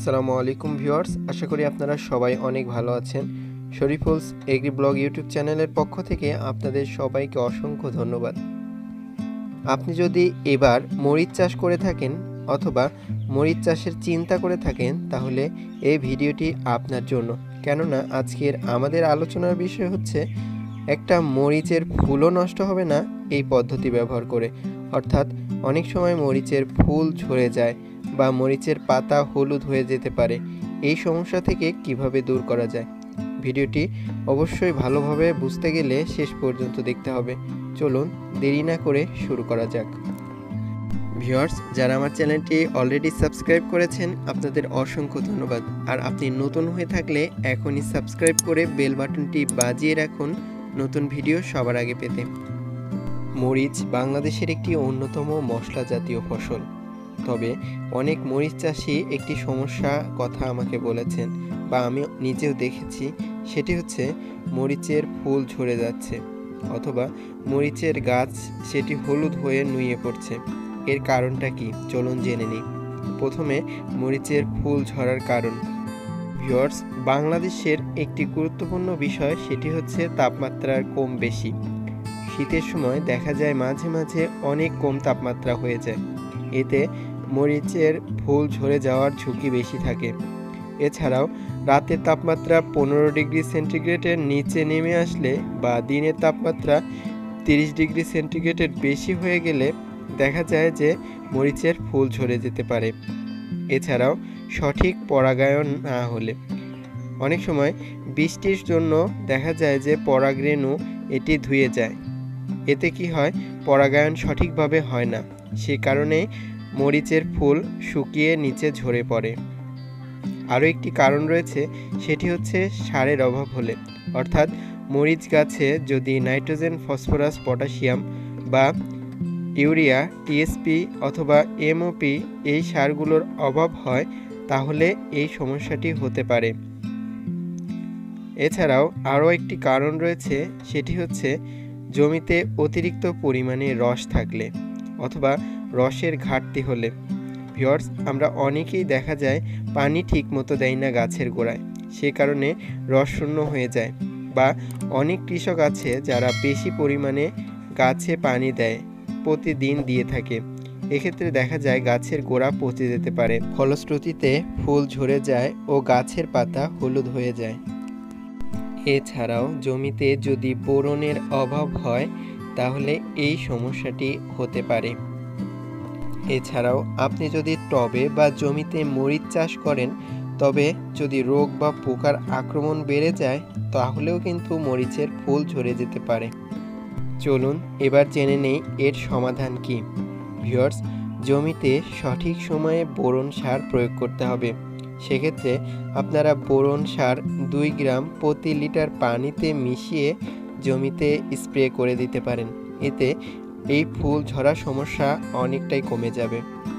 আসসালামু আলাইকুম ভিউয়ার্স, আশা করি আপনারা সবাই অনেক ভালো আছেন। শরীফুলস এগ্রি ব্লগ ইউটিউব চ্যানেলের পক্ষ থেকে আপনাদের সবাইকে অসংখ্য ধন্যবাদ। আপনি যদি এবার মরিচ চাষ করে থাকেন অথবা মরিচ চাষের চিন্তা করে থাকেন, তাহলে এই ভিডিওটি আপনার জন্য। কেননা আজকের আমাদের আলোচনার বিষয় হচ্ছে একটা মরিচের ফুলও নষ্ট হবে না এই পদ্ধতি ব্যবহার করে। অর্থাৎ অনেক সময় মরিচের ফুল ঝরে যায় বা মরিচের পাতা হলুদ হয়ে যেতে পারে। এই সমস্যা থেকে কিভাবে দূর করা যায়, ভিডিওটি অবশ্যই ভালোভাবে বুঝতে গেলে শেষ পর্যন্ত দেখতে হবে। চলুন দেরি না করে শুরু করা যাক। ভিউয়ার্স, যারা আমার চ্যানেলটি অলরেডি সাবস্ক্রাইব করেছেন আপনাদের অসংখ্য ধন্যবাদ। আর আপনি নতুন হয়ে থাকলে এখনই সাবস্ক্রাইব করে বেল বাটনটি বাজিয়ে রাখুন নতুন ভিডিও সবার আগে পেতে। মরিচ বাংলাদেশের একটি অন্যতম মশলা জাতীয় ফসল। তবে অনেক মরিচ চাষি একটি সমস্যা কথা আমাকে বলেছেন বা আমি নিজেও দেখেছি, সেটি হচ্ছে মরিচের ফুল ঝরে যাচ্ছে অথবা মরিচের গাছ সেটি হলুদ হয়ে নুয়ে পড়ছে। এর কারণটা কি চলুন জেনে নিই। প্রথমে মরিচের ফুল ঝরার কারণ। ভিউয়ার্স, বাংলাদেশের একটি গুরুত্বপূর্ণ বিষয় সেটি হচ্ছে তাপমাত্রার কম বেশি। শীতের সময় দেখা যায় মাঝে মাঝে অনেক কম তাপমাত্রা হয়ে যায়, এতে মরিচের ফুল ঝরে যাওয়ার ঝুঁকি বেশি থাকে। এছাড়াও রাতের তাপমাত্রা 15 ডিগ্রি সেন্টিগ্রেডের নিচে নেমে আসলে বা দিনের তাপমাত্রা 30 ডিগ্রি সেন্টিগ্রেডের বেশি হয়ে গেলে দেখা যায় যে মরিচের ফুল ঝরে যেতে পারে। এছাড়াও সঠিক পরাগায়ন না হলে অনেক সময় বৃষ্টির জন্য দেখা যায় যে পরাগরেণু এটি ধুয়ে যায়। এতে কি হয়, পরাগায়ন সঠিকভাবে হয় না, সে কারণে মরিচের ফুল শুকিয়ে নিচে ঝরে পড়ে। আরও একটি কারণ রয়েছে, সেটি হচ্ছে সারের অভাব হলে। অর্থাৎ মরিচ গাছে যদি নাইট্রোজেন, ফসফরাস, পটাশিয়াম বা ইউরিয়া, টিএসপি অথবা এমওপি এই সারগুলোর অভাব হয়, তাহলে এই সমস্যাটি হতে পারে। এছাড়াও আরও একটি কারণ রয়েছে, সেটি হচ্ছে জমিতে অতিরিক্ত পরিমাণে রস থাকলে অথবা রসের ঘাটতি হলে। ভিউয়ার্স, আমরা অনেকেই দেখা যায় পানি ঠিক মতো দেয় না গাছের গোড়ায়, সে কারণে রস শূন্য হয়ে যায়। বা অনেক কৃষক আছে যারা বেশি পরিমাণে গাছে পানি দেয়, প্রতিদিন দিয়ে থাকে, এক্ষেত্রে দেখা যায় গাছের গোড়া পচে যেতে পারে, ফলশ্রুতিতে ফুল ঝরে যায় ও গাছের পাতা হলুদ হয়ে যায়। এছাড়াও জমিতে যদি বোরনের অভাব হয় তাহলে এই সমস্যাটি হতে পারে। এছাড়াও আপনি যদি টবে বা জমিতে মরিচ চাষ করেন, তবে যদি রোগ বা পোকার আক্রমণ বেড়ে যায় তাহলেও কিন্তু মরিচের ফুল ঝরে যেতে পারে। চলুন এবার জেনে নেই এর সমাধান কি। ভিউয়ার্স, জমিতে সঠিক সময়ে বোরন সার প্রয়োগ করতে হবে। সেক্ষেত্রে আপনারা বোরন সার 2 গ্রাম প্রতি লিটার পানিতে মিশিয়ে জমিতে স্প্রে করে দিতে পারেন। এতে এই ফুল ঝরা সমস্যা অনেকটাই কমে যাবে।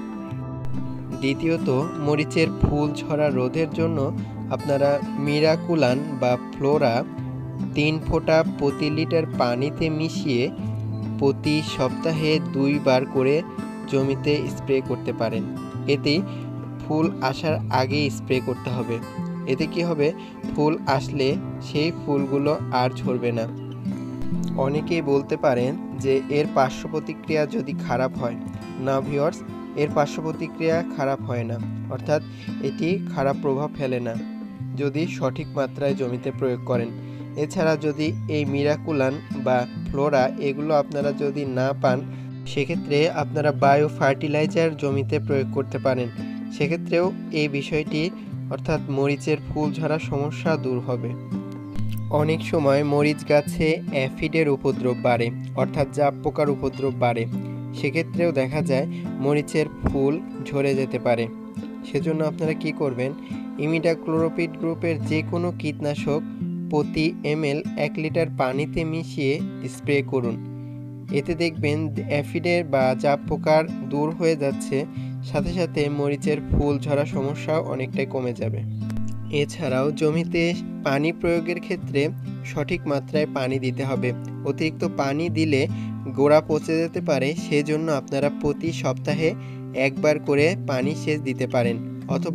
দ্বিতীয়ত, মরিচের ফুল ঝরা রোধের জন্য আপনারা মিরাকুলান বা ফ্লোরা 3 ফোঁটা প্রতি লিটার পানিতে মিশিয়ে প্রতি সপ্তাহে 2 বার করে জমিতে স্প্রে করতে পারেন। এতে ফুল আসার আগেই স্প্রে করতে হবে। এতে কি হবে, ফুল আসলে সেই ফুলগুলো আর ঝরবে না। অনেকেই বলতে পারেন যে এর পার্শ্ব প্রতিক্রিয়া যদি খারাপ হয়। না ভিউয়ার্স, এর পার্শ্ব প্রতিক্রিয়া খারাপ হয় না, অর্থাৎ এটি খারাপ প্রভাব ফেলে না যদি সঠিক মাত্রায় জমিতে প্রয়োগ করেন। এছাড়া যদি এই মিরাকুলান বা ফ্লোরা এগুলো আপনারা যদি না পান, সেক্ষেত্রে আপনারা বায়ো ফার্টিলাইজার জমিতে প্রয়োগ করতে পারেন। সেক্ষেত্রেও এই বিষয়টি অর্থাৎ মরিচের ফুল ঝরা সমস্যা দূর হবে। অনেক সময় মরিচ গাছে অ্যাফিডের উপদ্রব বাড়ে, অর্থাৎ জাপ পোকার উপদ্রব বাড়ে, সেক্ষেত্রেও দেখা যায় মরিচের ফুল ঝরে যেতে পারে। সেজন্য আপনারা কি করবেন, ইমিডাক্লোরোপিড গ্রুপের যে কোনো কীটনাশক প্রতি ml 1 লিটার পানিতে মিশিয়ে স্প্রে করুন। এতে দেখবেন অ্যাফিডের বা জাপ পোকার দূর হয়ে যাচ্ছে, সাথে সাথে মরিচের ফুল ঝরা সমস্যাও অনেকটাই কমে যাবে। এছাড়াও জমিতে পানি প্রয়োগের ক্ষেত্রে সঠিক মাত্রায় পানি দিতে হবে। অতিরিক্ত পানি দিলে গোড়া পচে যেতে পারে, সেজন্য আপনারা প্রতি সপ্তাহে 1 বার করে পানি সেচ দিতে পারেন অথবা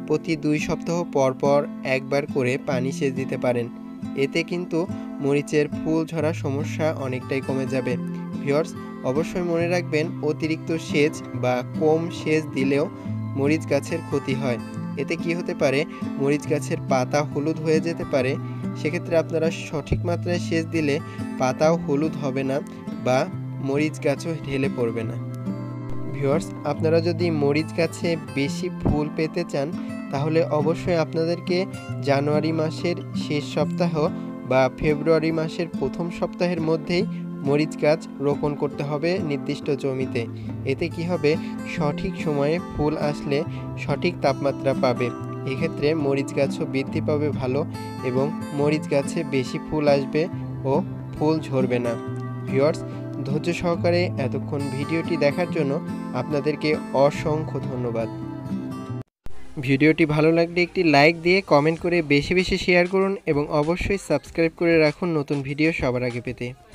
প্রতি 2 সপ্তাহ পর পর একবার করে পানি সেচ দিতে পারেন। এতে কিন্তু মরিচের ফুল ঝরা সমস্যা অনেকটাই কমে যাবে। ভিউয়ার্স, অবশ্যই মনে রাখবেন অতিরিক্ত সেচ বা কম সেচ দিলেও মরিচ গাছের ক্ষতি হয়। এতে কি হতে পারে, মরিচ গাছের পাতা হলুদ হয়ে যেতে পারে। সেক্ষেত্রে আপনারা সঠিক মাত্রায় সেচ দিলে পাতাও হলুদ হবে না বা মরিচ গাছও ঢেলে পড়বে না। ভিউয়ার্স, আপনারা যদি মরিচ গাছে বেশি ফুল পেতে চান তাহলে অবশ্যই আপনাদেরকে জানুয়ারি মাসের শেষ সপ্তাহ বা ফেব্রুয়ারি মাসের প্রথম সপ্তাহের মধ্যেই মরিচ গাছ রোপণ করতে হবে নির্দিষ্ট জমিতে। এতে কি হবে, সঠিক সময়ে ফুল আসলে সঠিক তাপমাত্রা পাবে। এক্ষেত্রে মরিচ গাছও বৃদ্ধি পাবে ভালো এবং মরিচ গাছে বেশি ফুল আসবে ও ফুল ঝরবে না। ভিউয়ার্স, ধৈর্য সহকারে এতক্ষণ ভিডিওটি দেখার জন্য আপনাদেরকে অসংখ্য ধন্যবাদ। ভিডিওটি ভালো লাগলে একটি লাইক দিয়ে কমেন্ট করে বেশি বেশি শেয়ার করুন এবং অবশ্যই সাবস্ক্রাইব করে রাখুন নতুন ভিডিও সবার আগে পেতে।